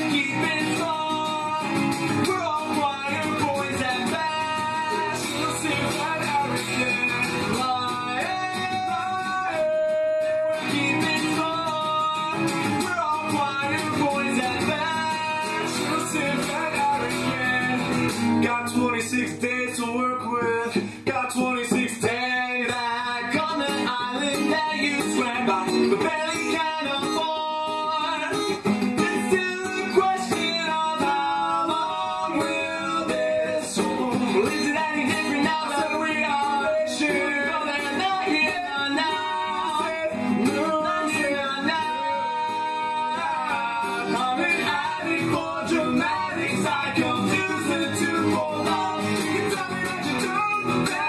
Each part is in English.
keeping score. We're all choir boys and bash. Elusive and arrogant. We're keeping score. We're all choir boys and bash. Elusive and arrogant. Got 26 days to work with. Got 26 days. Like on the island that you swam by, but barely can afford. There's still a question of how long will this hold? Well, is it any different now that we are sure that they're not here now? No, not here now. Coming at it for dramatics, I confuse the two for love. You can tell me what you do, babe.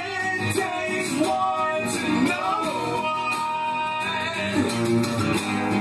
Takes one to know one.